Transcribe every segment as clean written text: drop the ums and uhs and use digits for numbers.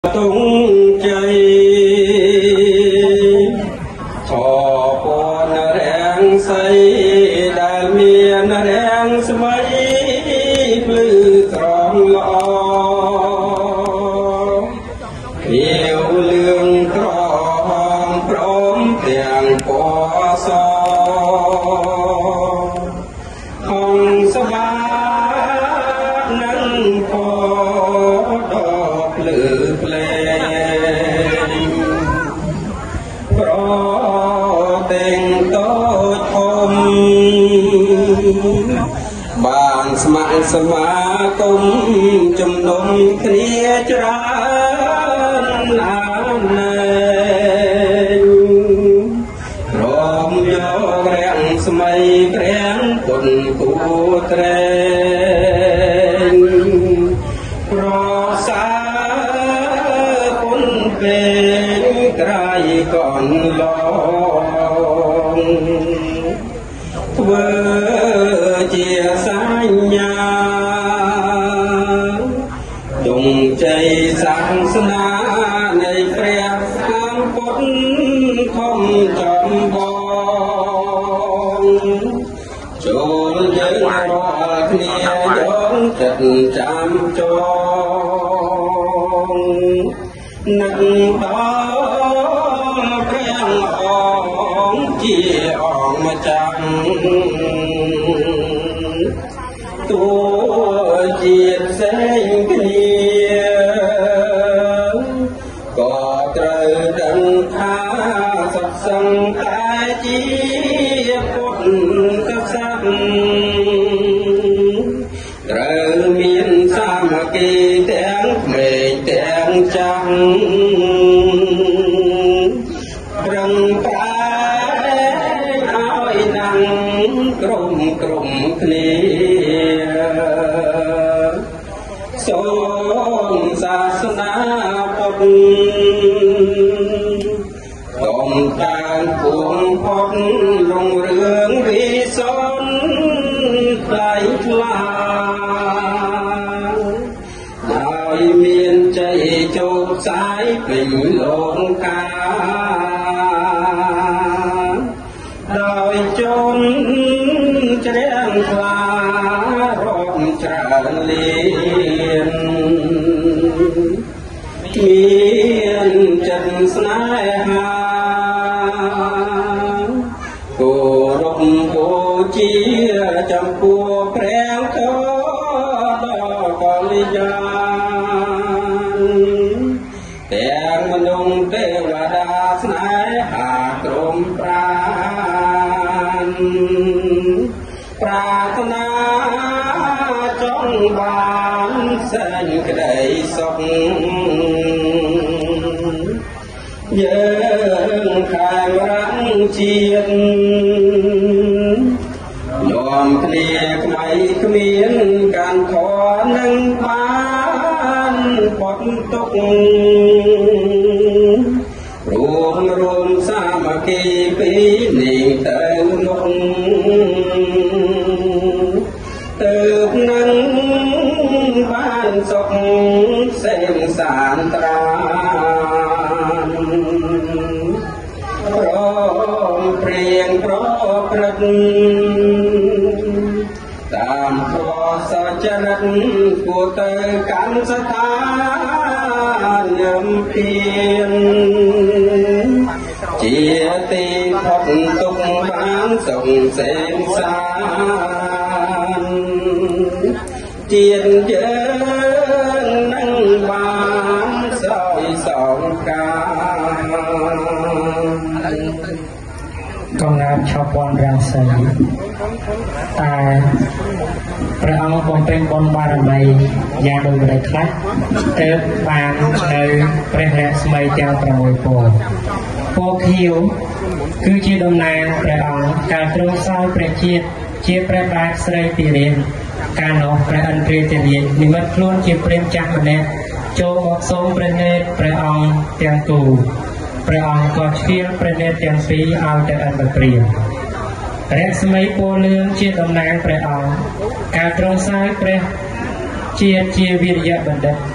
tung chơi thọ con rèn xây đại miền rèn mấy lư tròn lo nhiều lương tròn prom tiền qua so không sao nắng có đọc lư plei pro tình tôi thôm bàn smart smart công chấm nôm kia tràn này rom yo rèn smay rèn quân cụ tren pro sa quân bên cày còn lo vừa chia xa nhà đùng chạy sáng sna này phèo hàng cốt không chọn bom chôn dân bỏ nia giống chật chạm cho nâng đó phèo ong chia ong mà chẳng tôi diệt sinh kia có trời đấng tha sập sân ai chia cốt cấp sắc trời miền sa mà kỳ tiếng mình tiếng trắng rừng trái áo nắng crom crom kia sông sa na bọc đồng tàn cuồng phật lòng rương vì son lại là đời miền chạy chốt trái bình lộn ca đời chốn chén hoa rộn tràn liền miền trần snai hà cô rộng cô chia chăm cô preng có đo con gian tiếng mình đông tê và đa snai hà trôm pran prarthana trong ban sinh cây sông dân khai răng chiết nhòm kia mây miên can khó nâng ban bọt túc rùm rùm sa mà kỳ phí niềm tơ nông từ nâng ban sọc xem sàn tràn prom prieng pro prật tam pro sa chân của tơ cán sa tha nhầm phiền chia ti phật tục bán sông xem sàn tiền dân nâng bán soi sòng ca công ngạc cho con ra xây tạiព្រះអង្គបំពេញបុណ្យបារមីយ៉ាងដូចម្តេចខ្លះទើបបាននៅព្រះរស្មីទាំង6ពណ៌ពណ៌ខៀវគឺជាតំណាងព្រះអង្គការទ្រង់សោយព្រះជាតិជាព្រះបាទស្រីទីរៀនកាលនោះព្រះឥន្ទ្រាទារាជនិមិត្តខ្លួនជាព្រាហ្មណ៍ចាស់ម្នាក់ចូលមកសូមព្រះនេត្រព្រះអង្គទាំងគូព្រះអង្គក៏ឆ្លៀលព្រះនេត្រទាំងពីរឲ្យទៅឥន្ទ្រព្រាហ្មណ៍រស្មីពណ៌លឿងជាតំណាងព្រះអង្គការទ្រង់សោយព្រះជាវិរិយបណ្ឌិត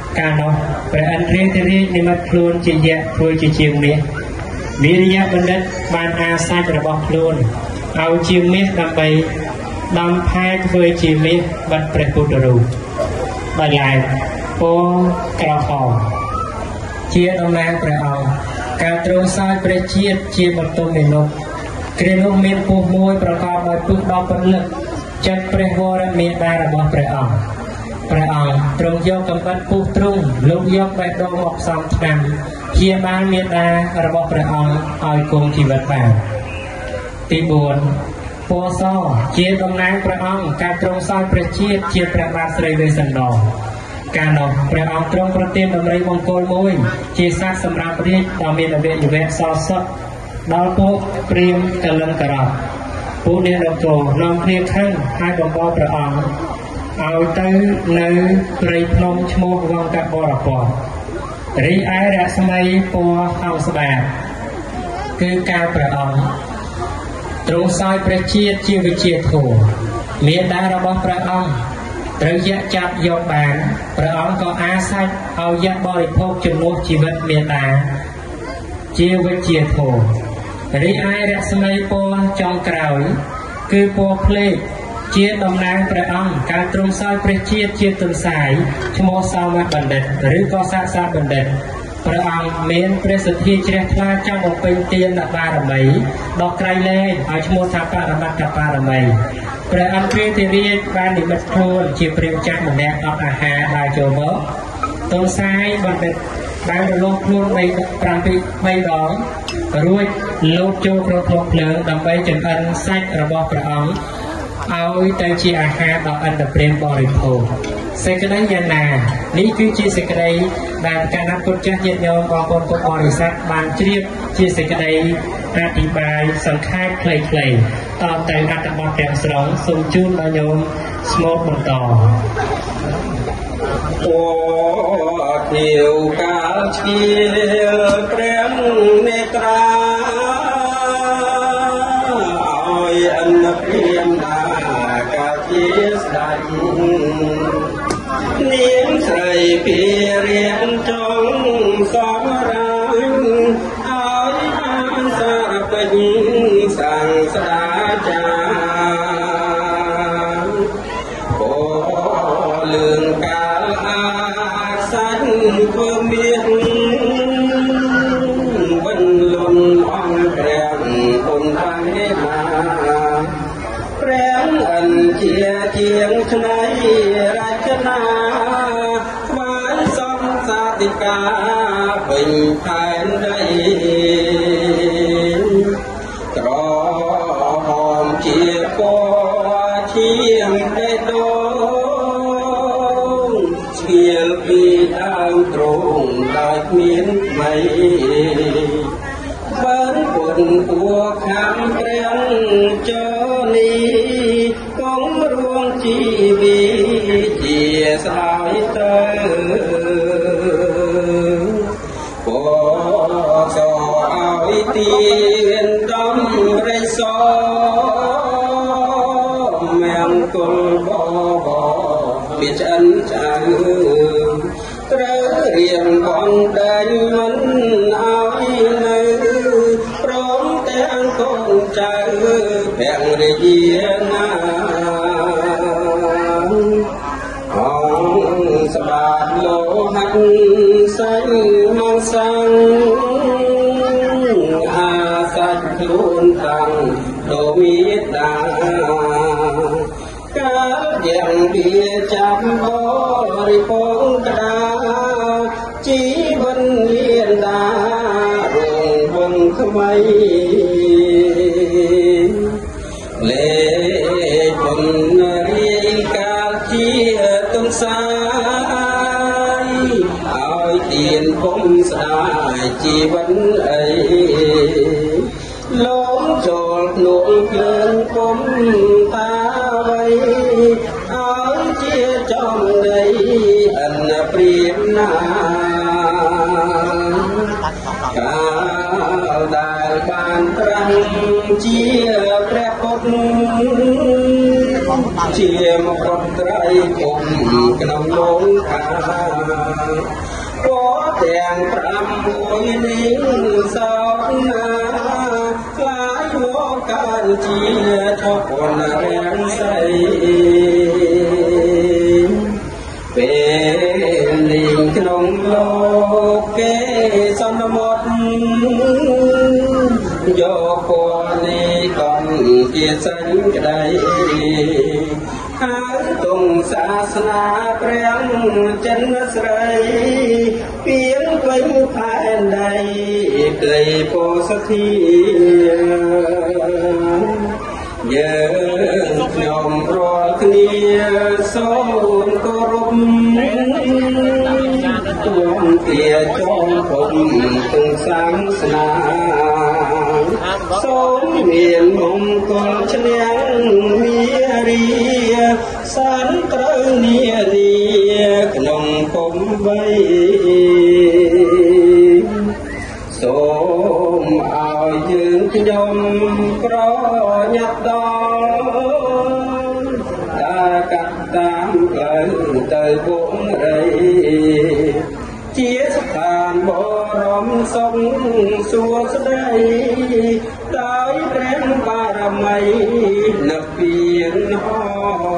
ការនោះព្រះអិនរៀងទៅរៀងនិមិត្តខ្លួនជាយៈធ្វើជាជាងមាសវិរិយៈបណ្ឌិតបានអាសាច់របស់ខ្លួនឲ្យជាងមាសដើម្បីដំផែធ្វើជាមាសបាត់ព្រះពុទ្ធរូបដោយឡែកពណ៌ក្រហមជាតំណាងព្រះអង្គការទ្រង់សោយព្រះជាតិជាបន្ទុំនៃនោះគ្រានោះមានពស់មួយប្រកបដោយពឹសដល់ពលិកចិត្តព្រះវរមេតារបស់ព្រះអង្គទ្រង់យកកំបិតពស់ទ្រង់លោកយកបេះដូងមកផ្សំថ្នាំព្យាបាលមេតារបស់ព្រះអង្គឲ្យគង់ជីវិតបានទី4ពណ៌សជាតំណាងព្រះអង្គការទ្រង់សោយព្រះជាតិជាព្រះបាទស្រីវេស្សន្តរកាលនោះព្រះអង្គទ្រង់ប្រទានដំរីបង្គោលមួយជាសត្វសម្រាប់រាជដ៏មានអវយវៈសសឹកដល់ពួកព្រាហ្មណ៍កលិនករៈពួកអ្នកដកនាំគ្នាខឹងហើយបំបោព្រះអង្គឲ្យទៅនៅព្រៃភ្នំឈ្មោះវង្កបរពតរីឯរស្មីពណ៌ហង្សបាតគឺការព្រះអង្គទ្រង់សោយព្រះជាតិជាវិជាធម៌មេដារបស់ព្រះអង្គត្រូវយៈចាប់យកបានព្រះអង្គក៏អាសាច់ឲ្យយៈបរិភោគជំនួសជីវិតមេដាជាវិជាធម៌រីឯរស្មីពណ៌ចុងក្រោយគឺពណ៌ភ្លេកជាតំណាងព្រះអង្គការទ្រង់សោយព្រះជាតិជាទន្សាយឈ្មោះសោមបណ្ឌិតឬក៏សាសាបណ្ឌិតព្រះអង្គមានព្រះសទ្ធាជ្រះថ្លាចង់បំពេញទានបារមីដល់ក្រៃលែងឲ្យឈ្មោះថាបរមត្តបារមីព្រះអន្តរាធិរាជបាននិមិត្តខ្លួនជាព្រាហ្មណ៍ចាស់ម្នាក់អត់អាហារដើរចូលមកទន្សាយបណ្ឌិតបានរលកខ្លួន3ដងរួចលោកចូលក្នុងធំភ្លើងដើម្បីចម្អិនសាច់របស់ព្រះអង្គឲ្យទៅជាអាហារដល់អន្តព្រាហ្មណ៍បរិភោគសេចក្តីយ៉ាងណានេះគឺជាសេចក្តីដែលគណៈពុទ្ធចាស់ញាតិញោមបងប្អូនពុទ្ធបរិស័ទបានជ្រាបជាសេចក្តីអធិប្បាយសង្ខេបខ្លីៗតទៅអត្ថបទទាំងស្រុងសូមជូនដល់ញោមស្មូតបន្តអូធាវកាលឈៀលព្រះនេត្រាឲ្យអនព្រាមដាកាជាស្ដេចនាងស្រីពីរៀនចង់សំរាញឲ្យបានសារពេញសាងស្ដាចាអូលឿនកាលអាសាច់ធ្វើមានវិញលំអងព្រះគុណខាងនេះណាព្រះអិនជាជាងឆ្នៃរចនាស្វាយសំសាទិកាពេញផែនដីក្រហមជាពណ៌ឈាមពេដងស្គៀលពីដើមទ្រង់ដោយគ្មានថ្មីបើពុទ្ធពួរខាំព្រះចនីគង់រួងជីវីជាស្ដាយទៅពសឲ្យទៀនដំរិសមង្គលបបពីឆ្អិនចៅត្រូវរៀងបងដែងមិនឲ្យនៅព្រមទាំងកូនចៅភរិយាណាអង្គស្បាតលោហិតសាញ់មកសាំងអាសាច់ខ្លួនតាំងលោមេតាកាលយ៉ាងវាចាំបរិពងក្តាជីវិនលៀនដារងវងថ្មីលេគុណរីកាលជាទុំសាយឲ្យទៀនពុំស្ដាយជីវិនអីលោមចូលក្នុងភ្លើងពុំតាវៃឲ្យជាចំដីអនព្រាមណាកាលដែលបានត្រាំជាព្រះពុទ្ធជាមកត្រៃគុំក្នុងលងខាក៏ទាំង6នេះសោកណាខ្លាយមកកើតជាថោកនរាំងស្រីពេលលេងក្នុងលោកគេសន្មត់យកពណ៌នេះកំជាសេចក្តីហើយទុំសាសនាព្រះចិនស្រីពីងពេញផែនដីក្ដីពោសធាយើងខ្ញុំរាល់គ្នាសូមគោរពទួមទាចូលពុំទាំងសាសនាសូមមានមង្គលឈ្នះមារីសានត្រូវនារីក្នុងគុំវ័យសូមឲ្យយើងខ្ញុំប្រញាប់ដល់ការកាត់តាមផ្លូវទៅវងរីជាស្ថានបរមសុខសួស្តីដោយព្រះបារមីនិព្វានហោ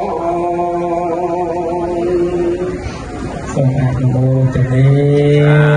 សូមអនុមោទនា